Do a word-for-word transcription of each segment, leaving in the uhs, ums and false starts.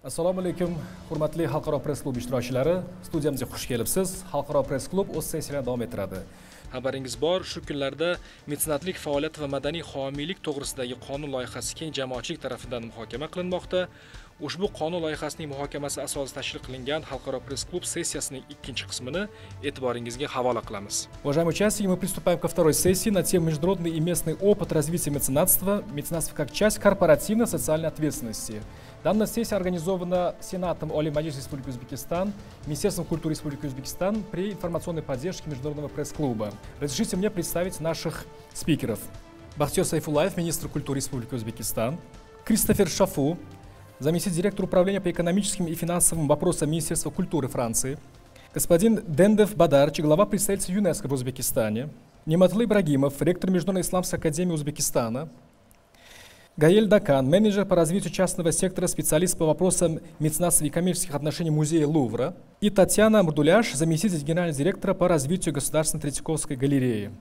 Assalomu alaykum, hurmatli Xalqaro press klub ishtirokchilari. Studiyamizga xush kelibsiz. Xalqaro press klub o'z sessiyasini davom ettiradi. Xabaringiz bor, shu kunlarda mesenatlik faoliyati va madaniy homiylik to'g'risidagi qonun loyihasi keng jamoatchilik tomonidan muhokama qilinmoqda. Ushbu qonun loyihasining muhokamasi asosida tashkil qilingan Xalqaro press klub sessiyasining ikkinchi qismini e'tiboringizga havola qilamiz. Уважаемые участники, мы приступаем ко второй сессии на тему международный и местный опыт развития меценатства, меценатство как часть корпоративной социальной ответственности. Данная сессия организована Сенатом Олий Маджлиса Республики Узбекистан, Министерством культуры Республики Узбекистан при информационной поддержке Международного пресс-клуба. Разрешите мне представить наших спикеров. Бахтиёр Сайфуллаев, министр культуры Республики Узбекистан, Кристофер Шафу, заместитель директора управления по экономическим и финансовым вопросам Министерства культуры Франции, господин Дендев Бадарч, глава представительства ЮНЕСКО в Узбекистане, Нематлы Ибрагимов, ректор Международной исламской академии Узбекистана, Гаэль Дакан, менеджер по развитию частного сектора, специалист по вопросам меценатства и коммерческих отношений музея Лувра, и Татьяна Мурдуляш, заместитель генерального директора по развитию Государственной Третьяковской галереи.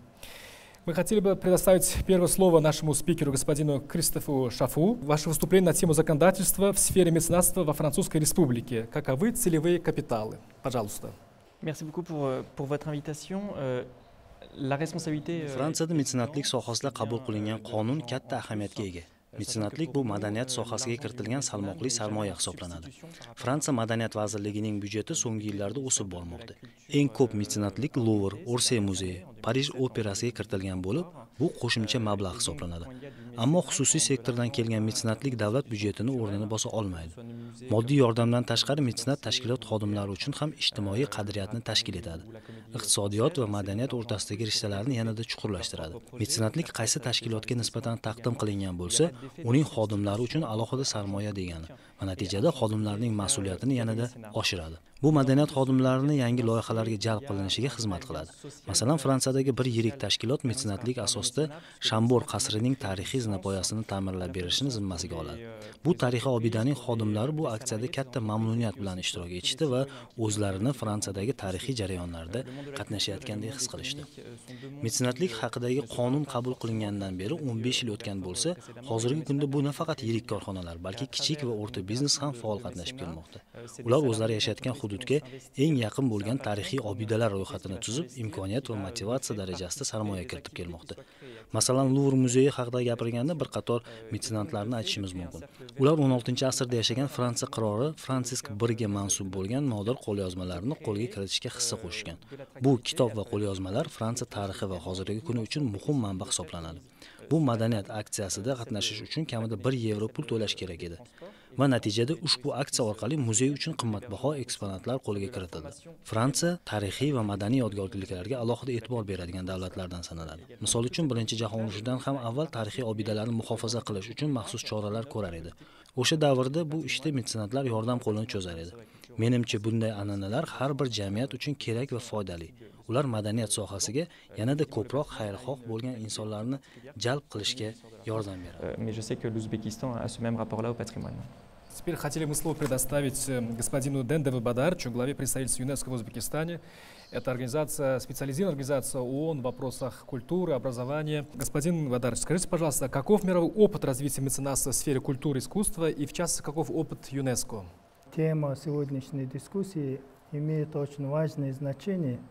Мы хотели бы предоставить первое слово нашему спикеру, господину Кристофу Шафу. Ваше выступление на тему законодательства в сфере меценатства во Французской Республике. Каковы целевые капиталы? Пожалуйста. Merci beaucoup pour, pour votre invitation. Euh, la responsabilité. Fransiyada mecenatlik sohasida qabul qilingan qonun katta ahamiyatga ega. Mecenatlik bu madaniyat sohasiga kiritilgan salmoqli sarmoya hisoblanadi. Fransiya madaniyat vazirligining byudjeti so'nggi yillarda o'sib bormoqda. Eng ko'p mecenatlik Luvr, Orsay muzeyi, Parij operasiga kiritilgan bo'lib, bu qo'shimcha mablag' hisoblanadi. Ammo xususiy sektordan kelgan mecenatlik davlat byudjetini o'rnini bosa olmaydi. Moddiy yordamdan tashqari mecenat tashkilot xodimlari uchun ham ijtimoiy qadriyatni tashkil etadi. Iqtisodiyot va madaniyat o'rtasidagi rishtalarni yanada chuqurlashtiradi. Mecenatlik qaysi tashkilotga nisbatan taqdim qilingan bo'lsa, uning xodimlari uchun alohida sarmoya degani va natijada xodimlarning mas'uliyatini yanada oshiradi. Bu madaniyat xodimlarini yangi loyihalarga jalb qilinishiga xizmat qiladi. Masalan, Fransiyadagi bir yirik tashkilot mecenatlik asosida Shambor qasrining tarixiy zinapoyasini ta'mirlab berishni zimmasiga oladi. Bu tarixiy obidaning xodimlari bu aksiyada katta mamnuniyat bilan ishtirok etishdi va o'zlarini Fransiyadagi tarixiy jarayonlarda qatnashayotgandek his qilishdi. Mecenatlik haqidagi qonun qabul qilingandan beri o'n besh yil o'tgan bo'lsa, hozirgi kunda bu nafaqat yirik korxonalar, balki kichik va o'rta biznes ham faol qatnashib kelmoqda. Ular o'zlari yashayotgan hududga eng yaqin bo'lgan tarixiy obidalar ro'yxatini tuzib, imkoniyat va motivatsiya darajasida sarmoya kiritib kelmoqda. Masalan, Luvr muzeyi haqida gapirganda bir qator mecenatlarni aytishimiz mumkin. Ular o'n oltinchi asrda yashagan Fransiya qiroli Fransisk birga mansub bo'lgan nodir qo'lyozmalarni qo'lga kiritishga hissa qo'shgan. Bu kitob va qo'lyozmalar Fransiya tarixi va hozirgi kuni uchun muhim manba hisoblanadi. Bu madaniyat aksiyasida qatnashish uchun kamida bir yevro pul to'lash kerak edi. Va natijada ushbu aksiya orqali muzey uchun qimmatbaho eksponatlar qo'lga kiritildi. Fransiya tarixiy va madaniy yodgorliklarga alohida e'tibor beradigan davlatlardan sanaladi. Misol uchun, Birinchi jahon urushidan ham avval tarixiy obidalarni muhofaza qilish uchun maxsus choralar ko'rar edi. O'sha davrda bu ishda mecenatlar yordam qo'lini cho'zar edi. Menimcha, bunday an'analar har bir jamiyat uchun kerak va foydali. Ular madaniyat sohasiga yanada ko'proq xayrixoh bo'lgan insonlarni jalb qilishga yordam beradi. Mais je sais que l'Ouzbékistan a ce même rapport-là au patrimoine. Теперь хотели мы слово предоставить господину Дендеву Бадарчу, главе представительства ЮНЕСКО в Узбекистане. Это организация, специализированная организация ООН в вопросах культуры, образования. Господин Бадарч, скажите, пожалуйста, каков мировой опыт развития меценатства в сфере культуры и искусства и, в частности, каков опыт ЮНЕСКо? Тема сегодняшней дискуссии имеет очень важное значение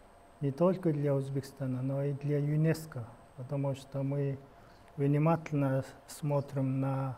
не только для Узбекистана, но и для ЮНЕСКо, потому что мы внимательно смотрим на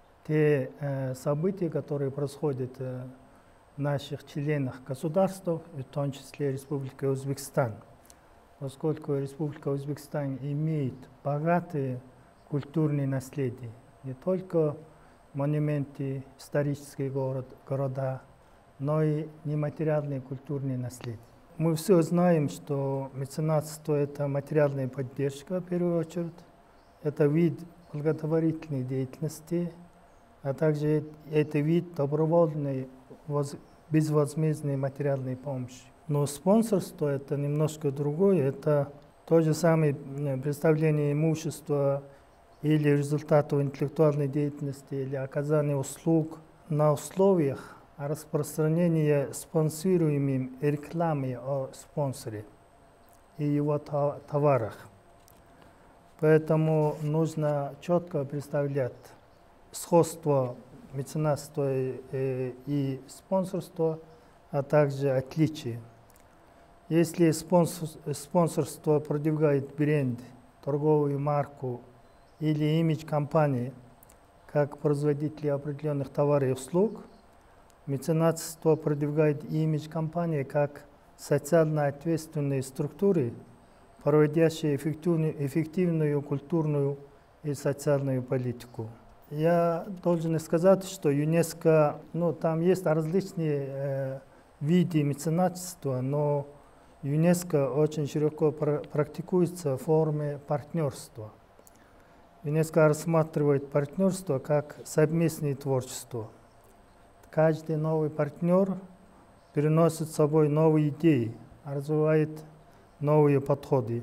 те э, события, которые происходят э, в наших членах государств, в том числе Республика Узбекистан. Поскольку Республика Узбекистан имеет богатые культурные наследия, не только монументы, исторические город, города, но и нематериальные культурные наследия. Мы все знаем, что меценатство – это материальная поддержка, в первую очередь, это вид благотворительной деятельности, а также это вид добровольной, безвозмездной материальной помощи. Но спонсорство – это немножко другое, это то же самое представление имущества или результатов интеллектуальной деятельности, или оказания услуг на условиях распространения спонсируемой рекламы о спонсоре и его товарах. Поэтому нужно четко представлять сходство меценатство и спонсорство, а также отличия. Если спонсор, спонсорство продвигает бренд, торговую марку или имидж компании, как производители определенных товаров и услуг, меценатство продвигает имидж компании как социально ответственные структуры, проводящие эффективную, эффективную культурную и социальную политику. Я должен сказать, что ЮНЕСКО, ну, там есть различные э, виды меценатства, но ЮНЕСКО очень широко практикуется в форме партнерства. ЮНЕСКО рассматривает партнерство как совместное творчество. Каждый новый партнер переносит с собой новые идеи, развивает новые подходы.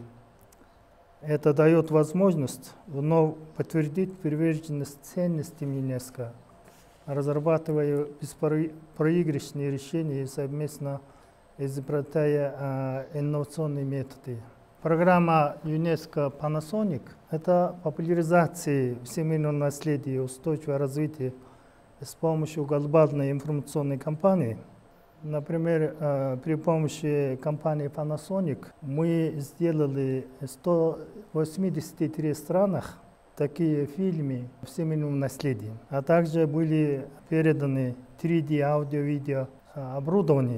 Это дает возможность вновь подтвердить приверженность ценностям ЮНЕСКО, разрабатывая беспроигрышные решения и совместно изобретая инновационные методы. Программа ЮНЕСКО Panasonic – это популяризация всемирного наследия и устойчивого развития с помощью глобальной информационной кампании. Например, при помощи компании Panasonic мы сделали в ста восьмидесяти трёх странах такие фильмы всемирного наследия, а также были переданы три дэ аудио-видео оборудование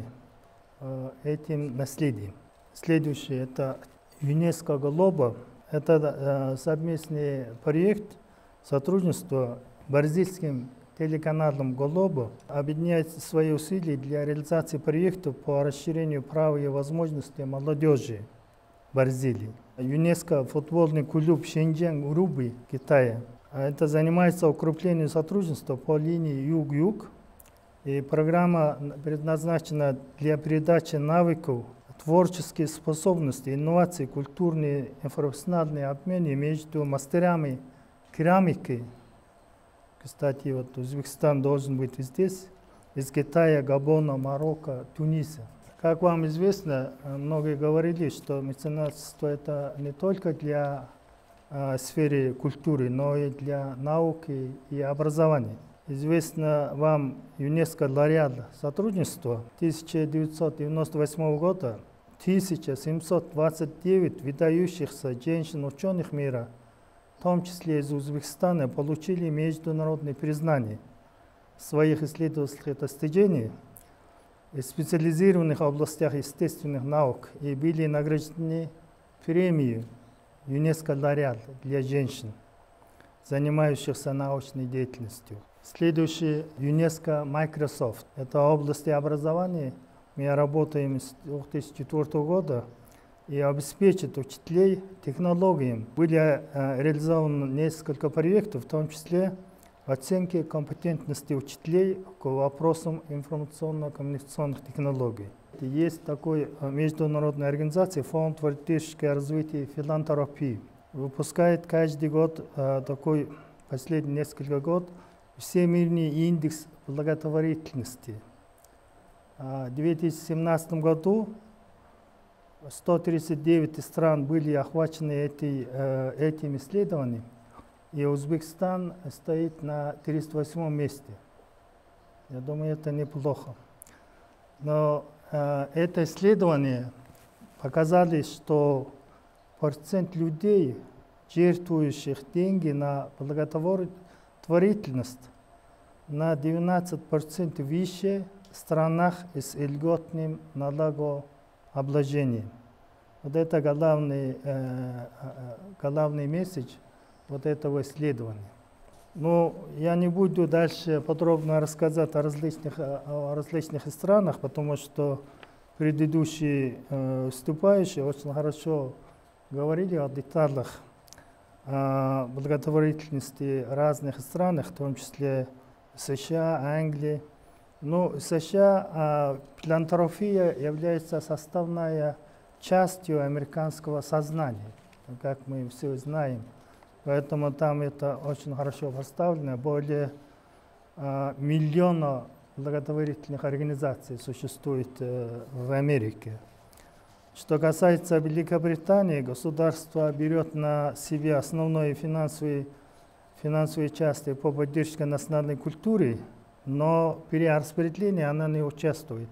этим наследием. Следующее – это ЮНЕСКО Глобал. Это совместный проект сотрудничества с бразильским телеканалом Глобал, объединяет свои усилия для реализации проектов по расширению прав и возможностей молодежи в Бразилии. ЮНЕСКО футбольный клуб Шэньчжэнь Рубы Китая. Это занимается укреплением сотрудничества по линии Юг-Юг. И программа предназначена для передачи навыков, творческих способностей, инноваций, культурный и профессиональный обмен между мастерами керамики. Кстати, вот Узбекистан должен быть здесь, из Китая, Габона, Марокко, Туниса. Как вам известно, многие говорили, что меценатство это не только для э, сферы культуры, но и для науки и образования. Известно вам ЮНЕСКО лауреат сотрудничества тысяча девятьсот девяносто восьмого года, тысяча семьсот двадцать девять выдающихся женщин-ученых мира, в том числе из Узбекистана, получили международное признание своих исследовательских достижений в специализированных областях естественных наук и были награждены премией ЮНЕСКО лауреат для женщин, занимающихся научной деятельностью. Следующий ЮНЕСКО Microsoft. Это область образования. Мы работаем с две тысячи четвёртого года и обеспечит учителей технологиями. Были э, реализованы несколько проектов, в том числе оценки компетентности учителей к вопросам информационно-коммуникационных технологий. Есть такой международная организация Фонд поддержки развития и филантропии. Выпускает каждый год э, такой, последние несколько лет, Всемирный индекс благотворительности. В две тысячи семнадцатом году сто тридцать девять стран были охвачены эти, этим исследованием, и Узбекистан стоит на тридцать восьмом месте. Я думаю, это неплохо. Но э, это исследование показало, что процент людей, жертвующих деньги на благотворительность, на девятнадцать процентов выше в странах с льготным налогообложением. Вот это главный, э, главный месседж вот этого исследования. Но я не буду дальше подробно рассказать о различных, о различных странах, потому что предыдущие э, выступающие очень хорошо говорили о деталях о благотворительности разных странах, в том числе США, Англии. Но в США э, филантропия является составной частью американского сознания, как мы все знаем. Поэтому там это очень хорошо поставлено. Более э, миллиона благотворительных организаций существует э, в Америке. Что касается Великобритании, государство берет на себя основной финансовый финансовой части по поддержке национальной культуры, но перераспределение она не участвует.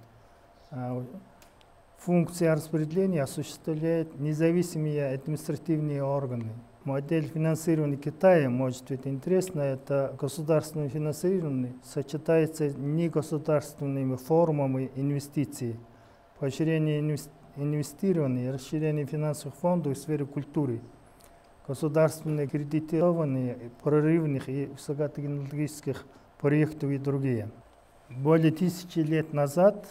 Функции распределения осуществляют независимые административные органы. Модель финансирования Китая может быть интересна. Это государственное финансирование сочетается с негосударственными формами инвестиций, поощрение инвестирования и расширение финансовых фондов в сфере культуры, государственные кредитованные прорывных и высокотехнологических проектов и другие. Более тысячи лет назад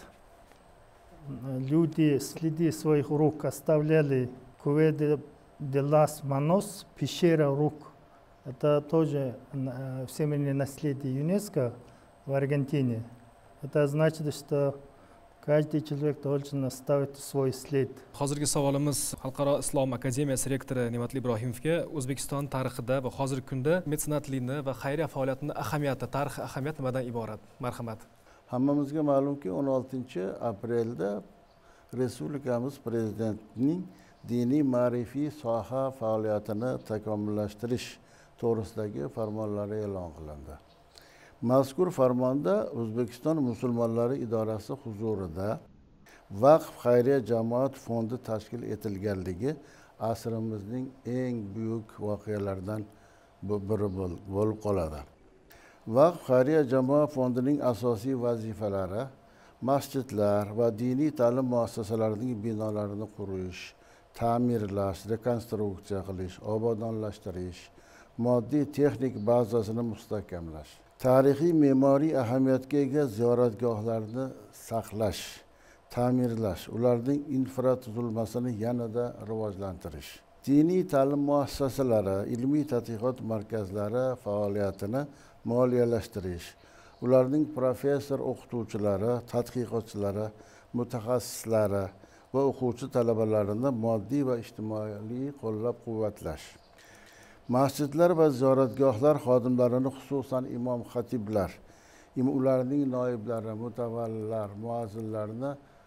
люди следы своих рук оставляли куведе де лас Манос, пещера рук. Это тоже всемирное наследие ЮНЕСКО в Аргентине. Это значит, что каждый человек должен оставить свой след. Hozirgi savolimiz Xalqaro islom akademiyasi rektori Ne'matli Ibrohimovga O'zbekiston tarixida va hozirgi kunda metsenatlikni va xayriya faoliyatining ahamiyati, tarixiy ahamiyati nimadan iborat? Marhamat. Hammamizga ma'lumki, o'n oltinchi aprelda Respublikamiz prezidentining diniy ma'rifiy soha faoliyatini takomillashtirish to'g'risidagi farmonlari e'lon qilindi. Mazkur farmonda O'zbekiston musulmonlari idorasi huzurida Vaqf xayriya jamoat fondi tashkil etilganligi asrimizning eng buyuk voqealaridan biri bo'lib qoladi. Vaqf xayriya jamoat fondining asosiy vazifalari masjidlar va diniy ta'lim muassasalarining binolarini qurish, ta'mirlash, rekonstruksiya qilish, obodonlashtirish, moddiy texnik bazasini mustahkamlash, tarixiy me'moriy ahamiyatga ega ziyoratgohlarni saqlash, ta'mirlash, ularning infratuzilmasini yanada rivojlantirish, diniy ta'lim muassasalari, ilmiy tadqiqot markazlari faoliyatini moliyalashtirish, ularning professor o'qituvchilari, tadqiqotchilari, mutaxassislari va o'quvchi talabalarini moddiy va ijtimoiy qo'llab-quvvatlash. Masjidlar va ziyoratgohlar xodimlarini, xususan imom xatiblar, ularning noiblari, mutavallilar, muazzinlarni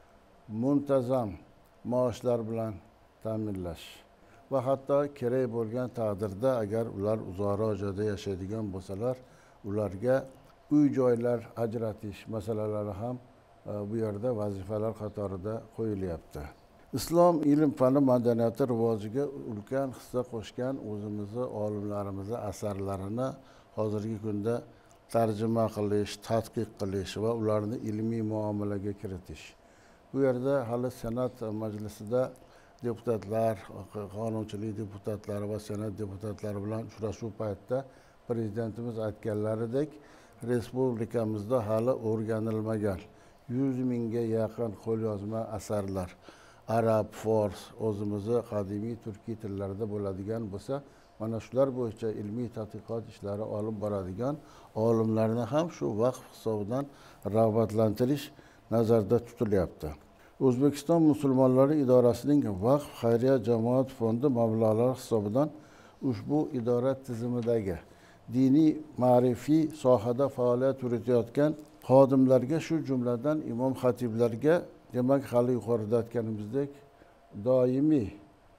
muntazam maoshlar bilan ta'minlash va hatto kerak bo'lgan taqdirda agar ular uzoqroq joyda yashaydigan bo'lsalar, ularga uy-joylar ajratish masalalari ham bu yerda vazifalar qatorida qo'yilyapti. Islom ilm fani madaniyati rivojiga ulkan hissa qo'shgan o'zimizni olimlarimizni asarlarini hozirgi kunda tarjima qilish, tadqiq qilish va ularni ilmiy muomalaga kiritish. Bu yerda hali Senat majlisida deputatlar, qonunchilik deputatlari va Senat deputatlari bilan uchrashuv paytida prezidentimiz aytganlaridek, respublikamizda hali o'rganilmagan yuz mingga yaqin qo'lyozma asarlar arab, fors, o'zimizni qadimiy turkiy tillarida bo'ladigan bo'lsa, mana shular bo'yicha ilmiy tadqiqot ishlari olib boradigan olimlarni ham shu vaqf hisobidan rag'batlantirish nazarda tutilyapti. O'zbekiston musulmonlari idorasining Vaqf xayriya jamoat fondi mablag'lari hisobidan ushbu idora tizimidagi diniy ma'rifiy sohada faoliyat yuritayotgan xodimlarga, shu jumladan imom xatiblarga, demak hali yuqorida aytganimizdek doimiy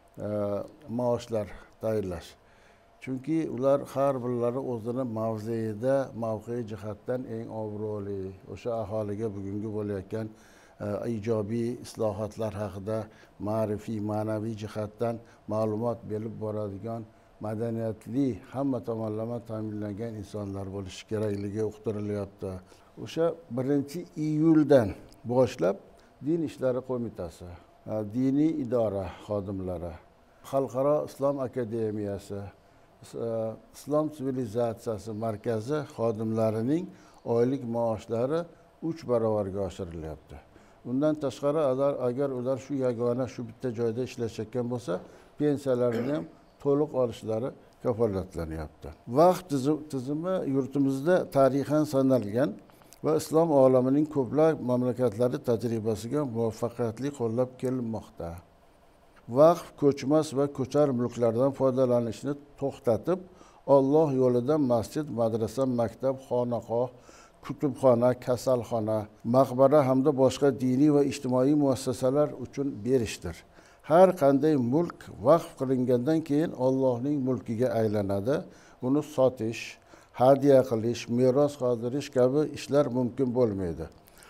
maoshlar tayinlash. Chunki ular har birlari o'zini mavzeida, mavqei jihatdan eng obro'li, o'sha aholiga bugungi bo'layotgan ijobiy islohotlar haqida ma'rifiy, ma'naviy jihatdan ma'lumot berib boradigan madaniyatli, hamma tomonlama ta'minlangan insonlar bo'lishi kerakligi uqtirilyapti. O'sha birinchi iyuldan boshlab Din ishlari qo'mitasi, diniy idora xodimlari, Xalqaro islom akademiyasi, islom sivilizatsiyasi markazi xodimlarining oylik maoshlari uch barobarga oshirilyapti. Undan tashqari agar ular shu yagona shu bitta joyda ishlayotgan bo'lsa, pensiyalarini ham to'liq olishlari kafolatlanyapti. Vaqf tizimi yurtimizda tarixan sanalgan va islom olamining ko'plab mamlakatlari tajribasiga muvaffaqiyatli qo'llab kelinmoqda. Vaqf ko'chmas va ko'char mulklardan foydalanishni to'xtatib, Alloh yo'lida masjid, madrasa, maktab, xonaqoh, kutubxona, kasalxona, maqbara hamda boshqa diniy va ijtimoiy muassasalar uchun berishdir. Har qanday mulk vaqf qilingandan keyin Allohning mulkiga aylanadi uni sotish, hadya qilish, meros qoldirish kabi ishlar mumkin bo'lmaydi.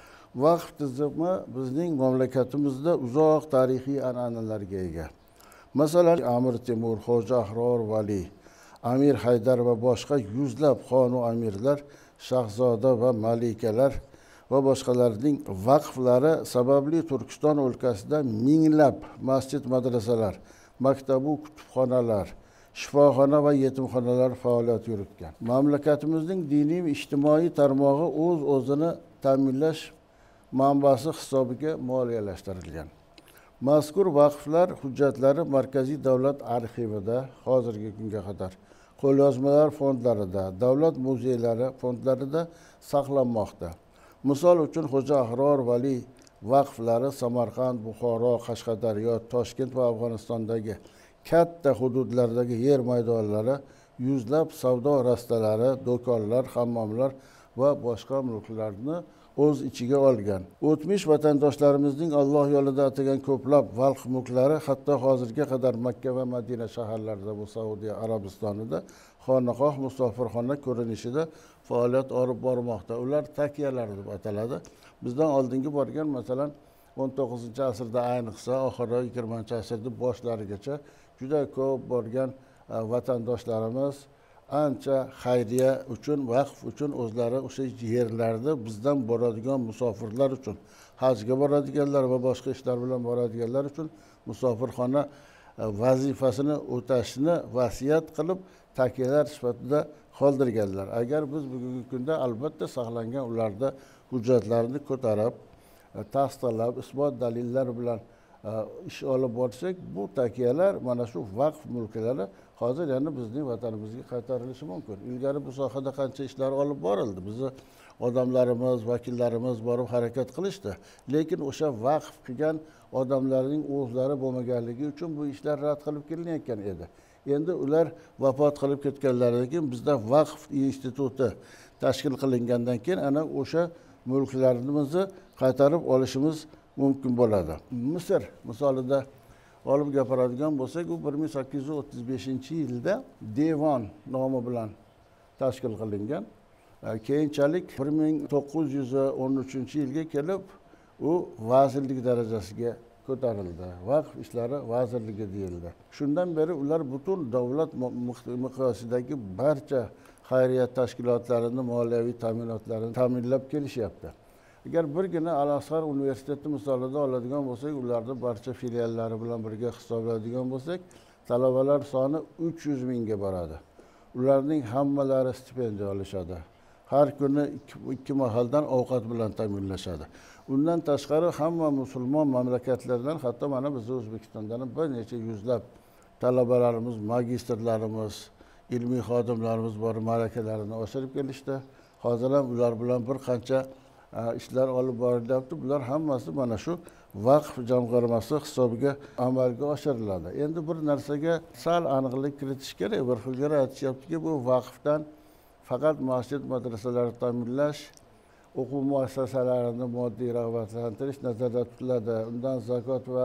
Vaqf tizimi bizning mamlakatimizda uzoq tarixiy an'analarga ega. Masalan, Amir Temur, Xo'ja Ahror Vali, Amir Haydar va boshqa yuzlab xon va amirlar, shahzoda va malikalar va boshqalarning vaqflari sababli Turkiston o'lkasida minglab masjid, madrasalar, maktabu kutubxonalar, shifoxona va yetimxonalar faoliyat yuritgan. Mamlakatimizning diniy va ijtimoiy tarmog'i o'z o'zini ta'minlash manbasi hisobiga moliyalashtirilgan. Mazkur vaqflar hujjatlari Markaziy davlat arxivida hozirgi kunga qadar qo'lyozmalar fondlarida, davlat muzeylari fondlarida saqlanmoqda. Misol uchun Xo'ja Ahror Vali vaqflari Samarqand, Buxoro, Qashqadaryo, Toshkent va Afg'onistondagi katta hududlardagi yer maydonlari, yuzlab savdo rastalari, do'konlar, hammomlar va boshqa mulklarni o'z ichiga olgan. O'tmish vatandoshlarimizning Alloh yo'lida atagan ko'plab vaqf mulklari hatto hozirga qadar Makka va Madina shaharlarida, bu Saudiya Arabistonida xonaqoh, musofirxona ko'rinishida faoliyat olib bormoqda. Ular takiyalar deb ataladi. Bizdan oldingi borgan, masalan, o'n to'qqizinchi asrda, ayniqsa oxirgi yigirmanchi asrning boshlarigacha juda ko'p borgan vatandoshlarimiz ancha xayriya uchun, vaqf uchun o'zlari o'sha yerlarda bizdan boradigan musofirlar uchun, hajga boradiganlar va boshqa ishlar bilan boradiganlar uchun musofirxona vazifasini o'tashni vasiyat qilib takiyalar sifatida qoldirganlar. Agar biz bugungi kunda albatta saqlangan ularda hujjatlarni ko'tarib, tasdiqlab, isbot dalillar bilan ish olib borsak, bu takiyalar mana shu vaqf mulklari hozir yana bizning vatanimizga qaytarilishi mumkin. Ilgari bu sohada qancha ishlar olib borildi. Bizni odamlarimiz, vakillarimiz borib harakat qilishdi. Lekin o'sha vaqf qilgan odamlarning o'zlari bo'lmaganligi uchun bu ishlar rad qilib kelinayotgan edi. Endi ular vafot qilib ketganlaridan keyin bizda vaqf instituti tashkil qilingandan keyin ana o'sha mulklarimizni qaytarib olishimiz mumkin bo'ladi. Misr misolida olib gapiradigan bo'lsak, u bir ming sakkiz yuz o'ttiz beshinchi yilda Devon nomi bilan tashkil qilingan. Keyinchalik bir ming to'qqiz yuz o'n uchinchi yilga kelib u vazirlik darajasiga ko'tarildi. Vaqf ishlari vazirligi deyildi. Shundan beri ular butun davlat miqyosidagi barcha xayriyat tashkilotlarini, moliyaviy ta'minotlarini ta'minlab kelishyapti. Agar birgina Al-Azhar universiteti misolida oladigan bo'lsak, ularda barcha filiallari bilan birga hisobladigan bo'lsak, talabalar soni uch yuz mingga boradi. Ularning hammalari stipendiya olishadi. Har kuni ikki mahaldan ovqat bilan ta'minlashadi. Undan tashqari hamma musulmon mamlakatlardan, hatto mana biz O'zbekistondan bir necha yuzlab talabalarimiz, magistrlarimiz, ilmiy xodimlarimiz bor, malakalarini oshirib kelishdi. Hozir ham ular bilan bir qancha ishlar olib borilyapti. Bular hammasi mana shu vaqf jamg'armasi hisobiga amalga oshiriladi. Endi bir narsaga sal aniqlik kiritish kerak. Bir xilgari aytishyaptiki, bu vaqfdan faqat masjid, madrasalarni ta'minlash, o'quv muassasalarini moddiy rag'batlantirish nazarda tutiladi. Undan zakot va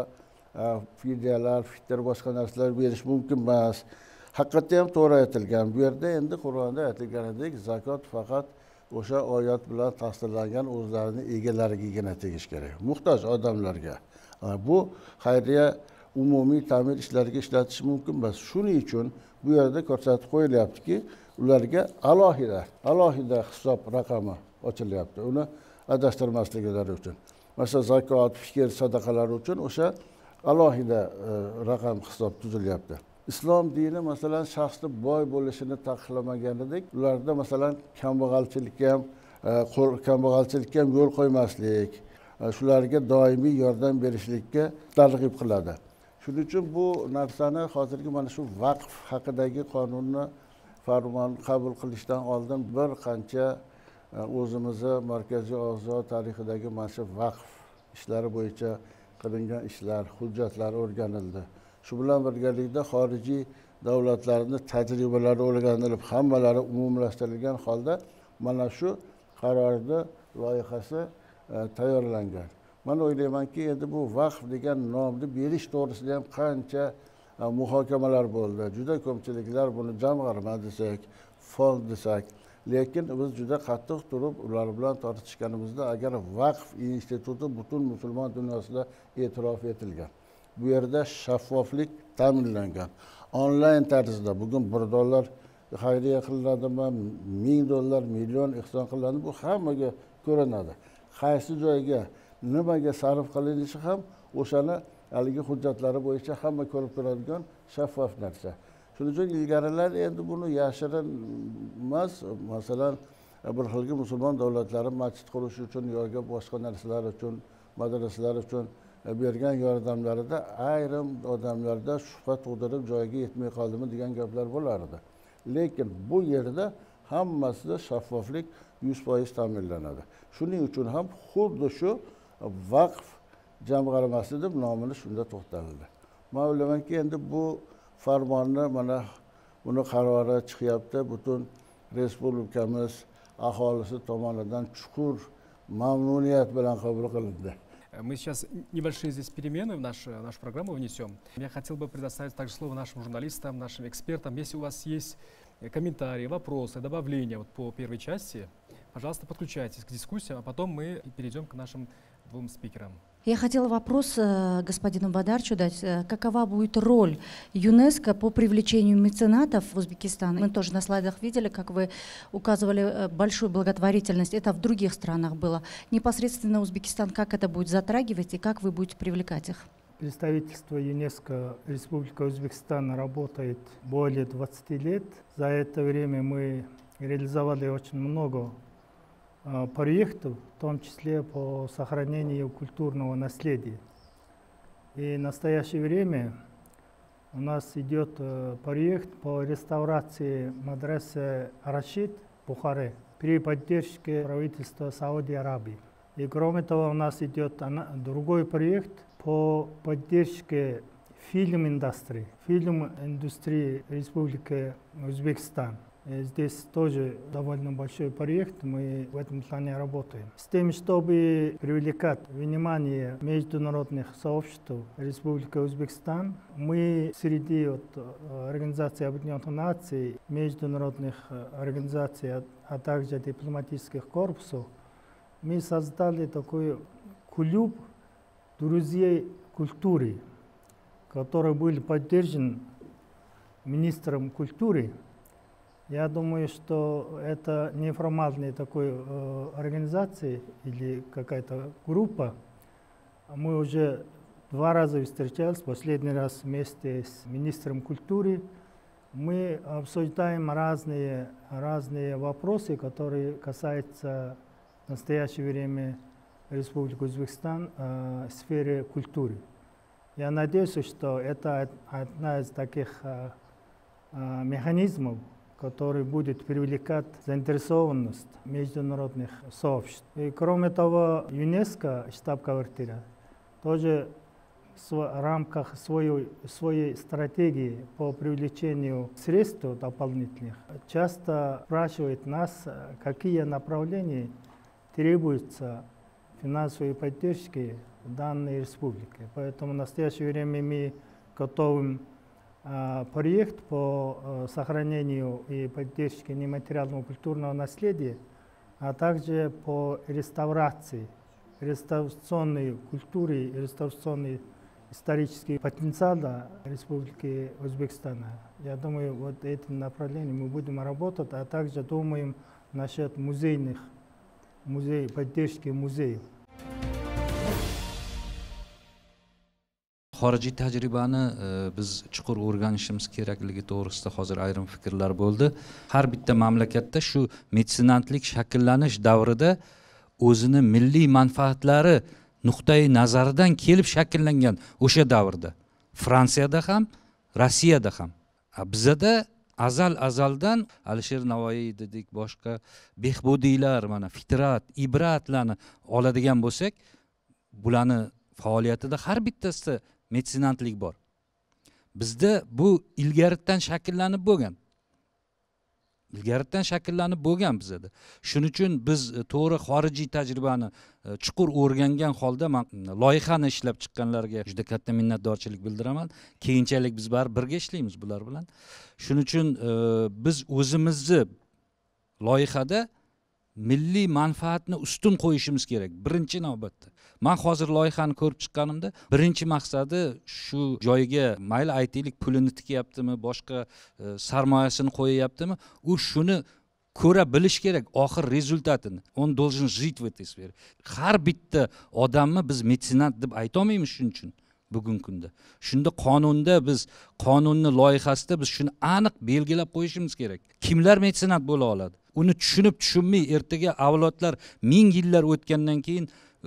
fidyalar, fitr boshqa narsalar berish mumkin emas. Haqiqatda ham to'g'ri aytilgan. Bu yerda endi Qur'onda aytilganidek, zakot faqat o'sha oyat bilan tasdiqlangan o'zlarining egalarigagina tegish kerak. Muhtoj odamlarga. Bu xayriya umumiy ta'min ishlariga ishlatish mumkin emas. Shuning uchun bu yerda ko'rsatib qo'yilyaptiki, ularga alohida, alohida hisob raqami ochilyapti. Uni adashtirmasliklari uchun. Masalan, zakot, fikr, sadaqalar uchun o'sha alohida raqam hisob tuzilyapti. Islom dini masalan shaxsni boy bo'lishini taqiqlamaganidek, ularda masalan kambag'alchilikka ham kambag'alchilikka ham yo'l qo'ymaslik, shularga doimiy yordam berishlikka targ'ib qiladi. Shuning uchun bu narsani hozirgi mana shu vaqf haqidagi qonunni farmon qabul qilishdan oldin bir qancha o'zimizni Markaziy Osiyo tarixidagi mana shu vaqf ishlari bo'yicha qilingan ishlar, hujjatlar o'rganildi. Shu bilan birgalikda xorijiy davlatlarning tajribalari o'rganilib, hammalari umumlashtirilgan holda mana shu qarorni loyihasi tayyorlangan. Men o'ylaymanki, endi bu vaqf degan nomni berish to'g'risida ham qancha muhokamalar bo'ldi. Juda ko'pchiliklar buni jamg'arma desak, fond desak, lekin biz juda qattiq turib ular bilan tortishganimizda agar vaqf instituti butun musulmon dunyosida e'tirof etilgan. Bu yerda shaffoflik ta'minlangan. Onlayn tarzda bugun bir dollar xayriya qilinadimi, ming dollar, million ehson qilinadi, bu hammaga ko'rinadi. Qaysi joyga, nimaga sarf qilinishi ham o'shani haligi hujjatlari bo'yicha hamma ko'rib turadigan shaffof narsa. Shuning uchun ilgarilar endi buni yashirin emas, masalan, bir xilgi musulmon davlatlari masjid qurish uchun yoki boshqa narsalar uchun, madrasalar uchun bergan yordamlarida ayrim odamlarda shubha tug'dirib joyiga yetmay qoldimi degan gaplar bo'lardi. Lekin bu yerda hammasida shaffoflik yuz foiz ta'minlanadi. Shuning uchun ham xuddi shu vaqf jamg'armasi deb nomini shunda to'xtaldi. Men o'ylaymanki, endi bu farmonni mana buni qarori chiqyapti, butun respublikamiz aholisi tomonidan chuqur mamnuniyat bilan qabul qilindi. Мы сейчас небольшие здесь перемены в нашу, нашу программу внесем. Я хотел бы предоставить также слово нашим журналистам, нашим экспертам. Если у вас есть комментарии, вопросы, добавления вот по первой части, пожалуйста, подключайтесь к дискуссиям, а потом мы перейдем к нашим двум спикерам. Я хотела вопрос господину Бадарчу дать. Какова будет роль ЮНЕСКО по привлечению меценатов в Узбекистан? Мы тоже на слайдах видели, как вы указывали большую благотворительность. Это в других странах было. Непосредственно Узбекистан, как это будет затрагивать и как вы будете привлекать их? Представительство ЮНЕСКО Республика Узбекистан работает более двадцати лет. За это время мы реализовали очень много проектов, в том числе по сохранению культурного наследия. И в настоящее время у нас идет проект по реставрации мадрасы Рашид в Бухаре при поддержке правительства Саудовской Аравии. И кроме того, у нас идет другой проект по поддержке фильм-индустрии, фильм-индустрии Республики Узбекистан. Здесь тоже довольно большой проект, мы в этом плане работаем. С тем, чтобы привлекать внимание международных сообществ Республики Узбекистан, мы среди вот, Организации Объединенных Наций, международных организаций, а также дипломатических корпусов, мы создали такой клуб друзей культуры, который был поддержан министром культуры. Я думаю, что это неформальная такой э, организация или какая-то группа. Мы уже два раза встречались, последний раз вместе с министром культуры. Мы обсуждаем разные, разные вопросы, которые касаются в настоящее время Республики Узбекистан э, в сфере культуры. Я надеюсь, что это одна из таких э, э, механизмов, который будет привлекать заинтересованность международных сообществ. И кроме того, ЮНЕСКО, штаб-квартира, тоже в рамках своей, своей стратегии по привлечению средств дополнительных часто спрашивает нас, какие направления требуются финансовой поддержки данной республики. Поэтому в настоящее время мы готовим проект по сохранению и поддержке нематериального культурного наследия, а также по реставрации, реставрационной культуры и реставрационной исторического потенциала Республики Узбекистан. Я думаю, вот этим направлением мы будем работать, а также думаем насчет музейных, музей, поддержки музеев. Xorijiy tajribani biz chuqur o'rganishimiz kerakligi to'g'risida hozir ayrim fikrlar bo'ldi. Har bitta mamlakatda shu metsenatlik shakllanish davrida o'zini milliy manfaatlari nuqtai nazaridan kelib shakllangan o'sha davrda. Fransiyada ham, Rossiyada ham. Bizda azal azaldan Alisher Navoiy dedik, boshqa behbudiylar, mana fitrat, ibratlarni oladigan bo'lsak, bularni faoliyatida har bittasida metsenatlik bor. Bizda bu ilgaridan shakllanib bo'lgan. ilgaridan shakllanib bo'lgan bizada. Shuning uchun biz to'g'ri xorijiy tajribani chuqur o'rgangan holda men loyihani ishlab chiqqanlarga juda katta minnatdorchilik bildiraman. Keyinchalik biz baribir birga ishlaymiz bular bilan. Shuning uchun biz o'zimizni loyihada milliy manfaatni ustun qo'yishimiz kerak birinchi navbatda. Men hozir loyihani ko'rib chiqqanimda birinchi maqsadi shu joyga mayli aytaylik pulini tikyaptimi, boshqa sarmoyasini qo'yyaptimi, u shuni ko'ra bilish kerak oxir rezultatini. On должен жить в этой сфере. Har bitta odamni biz metsenat deb ayta olmaymiz shuning uchun bugungi kunda. Shunda qonunda biz qonunni loyihasida biz shuni aniq belgilab qo'yishimiz kerak. Kimlar metsenat bo'la oladi? Uni tushunib tushunmay ertaga avlodlar ming yillar o'tgandan keyin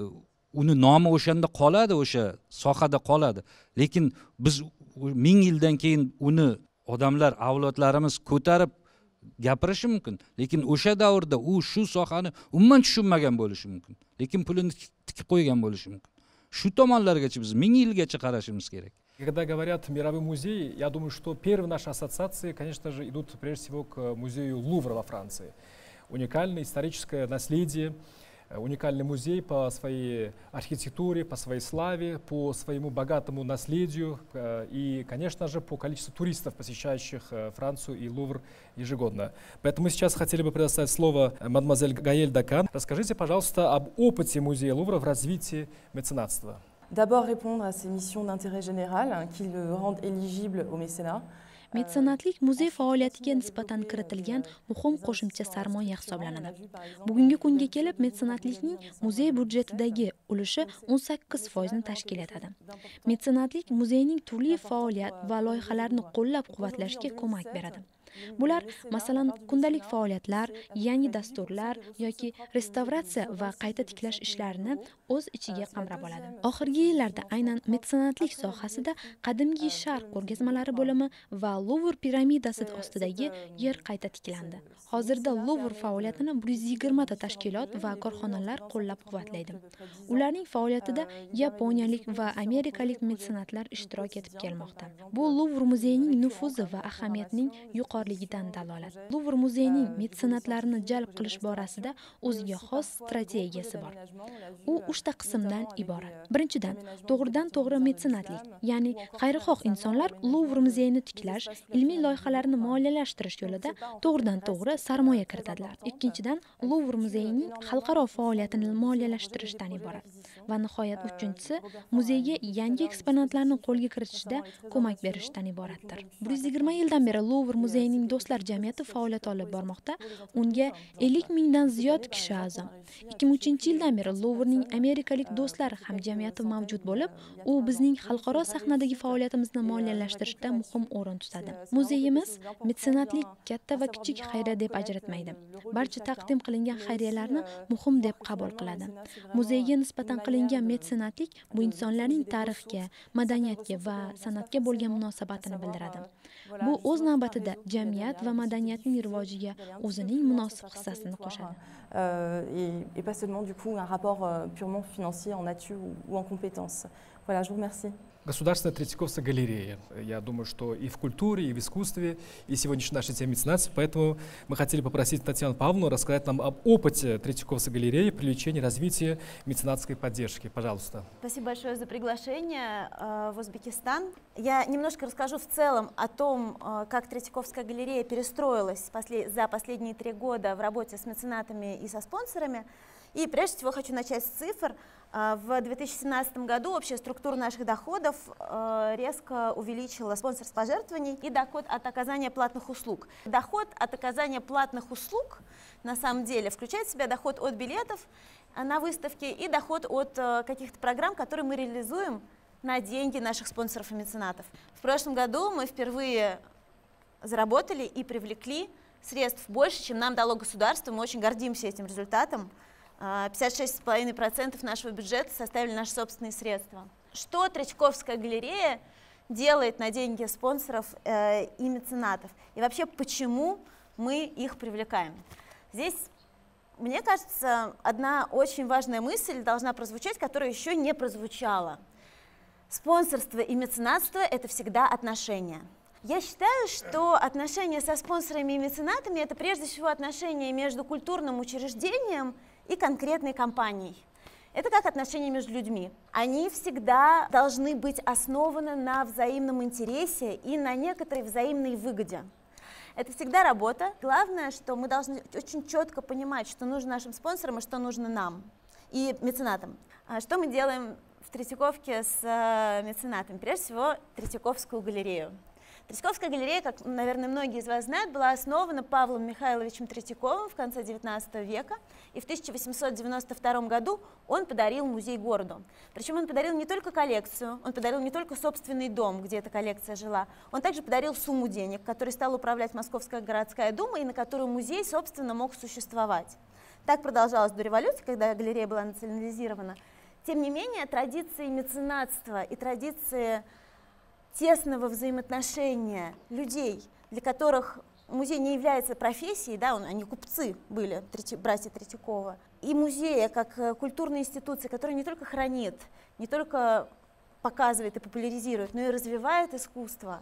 uni nomi o'shanda qoladi, o'sha sohada qoladi. Lekin biz ming yildan keyin uni odamlar, avlodlarimiz ko'tarib gapirishi mumkin. Lekin o'sha davrda u shu sohani umuman tushunmagan bo'lishi mumkin. Lekin pulini tikib qo'ygan bo'lishi mumkin. Shu tomonlargacha biz ming yilgacha qarashimiz kerak. Когда говорят мировой музей, я думаю, что первые наши ассоциации, конечно же, идут прежде всего к музею Лувра во Франции. Уникальное историческое наследие, уникальный музей по своей архитектуре, по своей славе, по своему богатому наследию и, конечно же, по количеству туристов, посещающих Францию и Лувр ежегодно. Поэтому мы сейчас хотели бы предоставить слово мадемуазель Гаэль Дакан. Расскажите, пожалуйста, об опыте музея Лувра в развитии меценатства. D'abord répondre à ces missions d'intérêt général hein, qui le rendent éligible au mécénat. Metsenatlik muzey faoliyatiga nisbatan kiritilgan muhim qo'shimcha sarmoya hisoblanadi. Bugungi kunga kelib metsenatlikning muzey budjetidagi ulushi o'n sakkiz foizni tashkil etadi. Metsenatlik muzeyning turli faoliyat va loyihalarini qo'llab-quvvatlashga ko'mak beradi. Bular masalan kundalik faoliyatlar, yangi dasturlar yoki restavratsiya va qayta tiklash ishlarini o'z ichiga qamrab oladi. Oxirgi yillarda aynan metsenatlik sohasida qadimgi Sharq ko'rgazmalari bo'limi va Luvr piramidasi ostidagi yer qayta tiklandi. Hozirda Luvr faoliyatini bir yuz yigirma ta tashkilot va korxonalar qo'llab-quvvatlaydi. Ularning faoliyatida yaponiyalik va amerikalik metsenatlar ishtirok etib kelmoqda. Bu Luvr muzeyining nufuzi va ahamiyatining yuqori ligidan dalolat. Luvr muzeyining metsenatlarini jalb qilish borasida o'ziga xos strategiyasi bor. U uchta qismdan iborat. Birinchidan, to'g'ridan to'g'ri metsenatlik, ya'ni xayrixoh insonlar Luvr muzeyini tiklash, ilmiy loyihalarini moliyalashtirish yo'lida to'g'ridan to'g'ri sarmoya kiritadilar. Ikkinchidan, Luvr muzeyining xalqaro faoliyatini moliyalashtirishdan iborat. Va nihoyat uchinchisi, muzeyga yangi eksponatlarni qo'lga kiritishda ko'mak berishdan iboratdir. bir yuz yigirma yildan beri Luvr muzeyining do'stlar jamiyati faoliyat olib bormoqda. Unga ellik mingdan ziyod kishi a'zo. ikki ming uchinchi yildan beri Luvrning amerikalik do'stlar hamjamiyati mavjud bo'lib, u bizning xalqaro sahnadagi faoliyatimizni moliyalashtirishda muhim o'rin tutadi. Muzeyimiz metsenatlik katta va kichik xayriya deb ajratmaydi. Barcha taqdim qilingan xayriyalarni muhim deb qabul qiladi. Muzeyga nisbatan qilingan metsenatlik bu insonlarning tarixga, madaniyatga va san'atga bo'lgan munosabatini bildiradi. Bu o'z navbatida jamiyat va madaniyatning rivojiga o'zining munosib hissasini qo'shadi. Et pas seulement du coup un rapport purement financier en nature ou en compétences. Voilà, je vous remercie. Государственная Третьяковская галерея. Я думаю, что и в культуре, и в искусстве, и сегодняшней нашей теме меценатства. Поэтому мы хотели попросить Татьяну Павловну рассказать нам об опыте Третьяковской галереи, привлечении, развитии меценатской поддержки. Пожалуйста. Спасибо большое за приглашение э, в Узбекистан. Я немножко расскажу в целом о том, э, как Третьяковская галерея перестроилась после, за последние три года в работе с меценатами и со спонсорами. И прежде всего хочу начать с цифр. В две тысячи семнадцатом году общая структура наших доходов резко увеличила спонсорство пожертвований и доход от оказания платных услуг. Доход от оказания платных услуг на самом деле включает в себя доход от билетов на выставке и доход от каких-то программ, которые мы реализуем на деньги наших спонсоров и меценатов. В прошлом году мы впервые заработали и привлекли средств больше, чем нам дало государство. Мы очень гордимся этим результатом. пятьдесят шесть целых пять десятых процента нашего бюджета составили наши собственные средства. Что Третьяковская галерея делает на деньги спонсоров э, и меценатов? И вообще, почему мы их привлекаем? Здесь, мне кажется, одна очень важная мысль должна прозвучать, которая еще не прозвучала. Спонсорство и меценатство – это всегда отношения. Я считаю, что отношения со спонсорами и меценатами – это прежде всего отношения между культурным учреждением и конкретной компанией. Это как отношения между людьми. Они всегда должны быть основаны на взаимном интересе и на некоторой взаимной выгоде. Это всегда работа. Главное, что мы должны очень четко понимать, что нужно нашим спонсорам и что нужно нам и меценатам. Что мы делаем в Третьяковке с меценатами? Прежде всего, Третьяковскую галерею. Третьяковская галерея, как, наверное, многие из вас знают, была основана Павлом Михайловичем Третьяковым в конце девятнадцатого века, и в тысяча восемьсот девяносто втором году он подарил музей городу. Причем он подарил не только коллекцию, он подарил не только собственный дом, где эта коллекция жила, он также подарил сумму денег, которой стала управлять Московская городская дума и на которую музей, собственно, мог существовать. Так продолжалось до революции, когда галерея была национализирована. Тем не менее, традиции меценатства и традиции тесного взаимоотношения людей, для которых музей не является профессией, да, они купцы были, братья Третьякова, и музея как культурной институции, которая не только хранит, не только показывает и популяризирует, но и развивает искусство,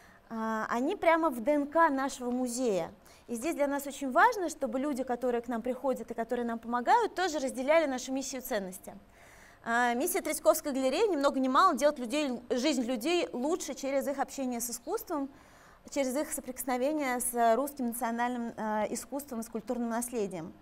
они прямо в ДНК нашего музея. И здесь для нас очень важно, чтобы люди, которые к нам приходят и которые нам помогают, тоже разделяли нашу миссию и ценности. Миссия Третьяковской галереи ни много ни мало делать людей, жизнь людей лучше через их общение с искусством, через их соприкосновение с русским национальным э, искусством и с культурным наследием.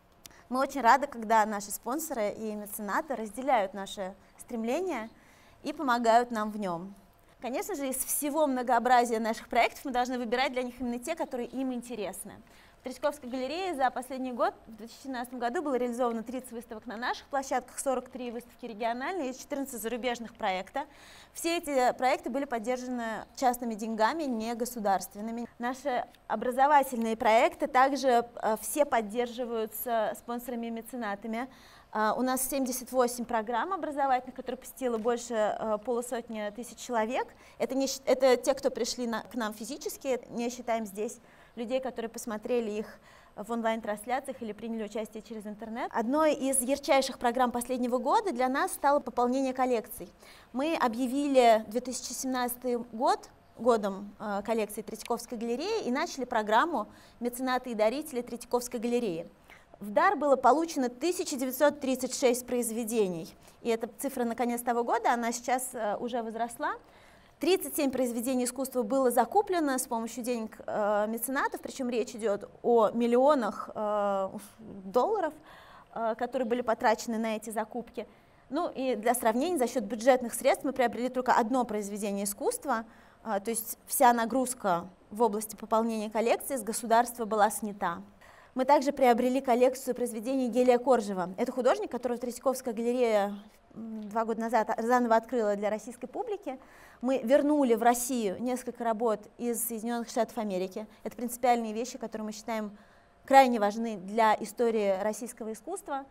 Мы очень рады, когда наши спонсоры и меценаты разделяют наши стремления и помогают нам в нем. Конечно же, из всего многообразия наших проектов мы должны выбирать для них именно те, которые им интересны. В Третьяковской галерее за последний год, в две тысячи семнадцатом году, было реализовано тридцать выставок на наших площадках, сорок три выставки региональные и четырнадцать зарубежных проектов. Все эти проекты были поддержаны частными деньгами, не государственными. Наши образовательные проекты также э, все поддерживаются спонсорами и меценатами. Uh, у нас семьдесят восемь программ образовательных, которые посетило больше uh, полусотни тысяч человек. Это, не, это те, кто пришли на, к нам физически, не считаем здесь людей, которые посмотрели их в онлайн-трансляциях или приняли участие через интернет. Одной из ярчайших программ последнего года для нас стало пополнение коллекций. Мы объявили две тысячи семнадцатый год годом uh, коллекции Третьяковской галереи и начали программу «Меценаты и дарители Третьяковской галереи». В дар было получено тысяча девятьсот тридцать шесть произведений, и эта цифра на конец того года, она сейчас э, уже возросла. тридцать семь произведений искусства было закуплено с помощью денег э, меценатов, причем речь идет о миллионах э, долларов, э, которые были потрачены на эти закупки. Ну и для сравнения, за счет бюджетных средств мы приобрели только одно произведение искусства, э, то есть вся нагрузка в области пополнения коллекции с государства была снята. Мы также приобрели коллекцию произведений Гелия Коржева. Это художник, которого Третьяковская галерея два года назад заново открыла для российской публики. Мы вернули в Россию несколько работ из Соединенных Штатов Америки. Это принципиальные вещи, которые мы считаем крайне важны для истории российского искусства.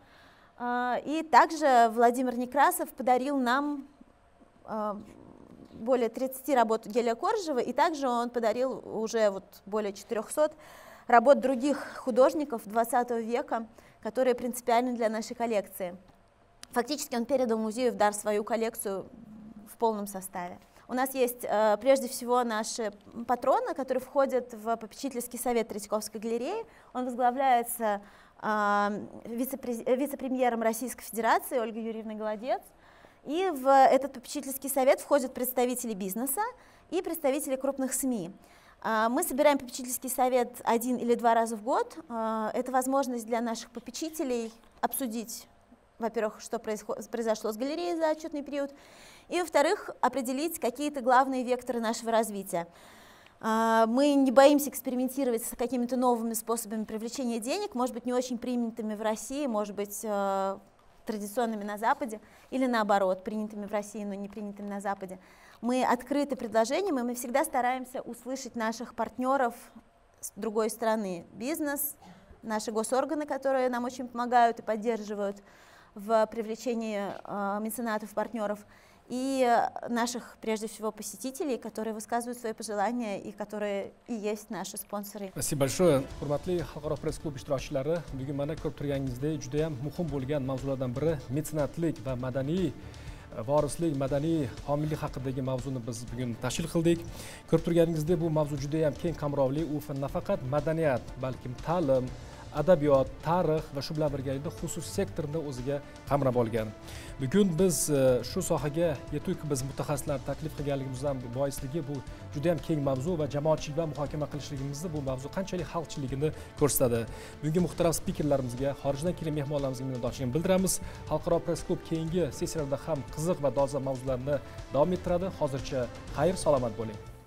И также Владимир Некрасов подарил нам более тридцати работ Гелия Коржева, и также он подарил уже вот более четырёхсот работ других художников двадцатого века, которые принципиальны для нашей коллекции. Фактически он передал музею в дар свою коллекцию в полном составе. У нас есть э, прежде всего наши патроны, которые входят в попечительский совет Третьяковской галереи. Он возглавляется э, вице-премьером Российской Федерации Ольгой Юрьевной Голодец. И в этот попечительский совет входят представители бизнеса и представители крупных СМИ. Мы собираем попечительский совет один или два раза в год. Это возможность для наших попечителей обсудить, во-первых, что произошло с галереей за отчетный период, и, во-вторых, определить какие-то главные векторы нашего развития. Мы не боимся экспериментировать с какими-то новыми способами привлечения денег, может быть, не очень принятыми в России, может быть, традиционными на Западе, или наоборот, принятыми в России, но не принятыми на Западе. Мы открыты предложениям, и мы всегда стараемся услышать наших партнеров с другой стороны. Бизнес, наши госорганы, которые нам очень помогают и поддерживают в привлечении э, меценатов, партнеров, и наших, прежде всего, посетителей, которые высказывают свои пожелания и которые и есть наши спонсоры. Спасибо большое. Hurmatli Xalqaro press-klub ishtirokchilari, bugun mana ko'rib turganingizdek juda ham muhim bo'lgan mavzulardan biri metsonatlik va madaniy vorislik, madaniy homiylik haqidagi mavzuni biz bugun tashkil qildik. Ko'rib turganingizdek, bu mavzu juda ham keng qamrovli. U nafaqat madaniyat, balkim ta'lim, adabiyot, tarix va shu bilan birgalikda xususiy sektorni o'ziga qamrab olgan. Bugun biz shu sohaga yetuk biz mutaxassislarni taklif qilganligimizdan boisligi bu juda ham keng mavzu va jamoatchilik bilan muhokama qilishligimizda bu mavzu qanchalik xalqchiligini ko'rsatadi. Bugungi muhtaram spikerlarimizga, xorijdan kelgan mehmonlarimizga minnatdorchiligimni bildiramiz. Xalqaro press klub keyingi sessiyalarda ham qiziq va dolzarb mavzularni davom ettiradi. Hozircha xayr, salomat bo'ling.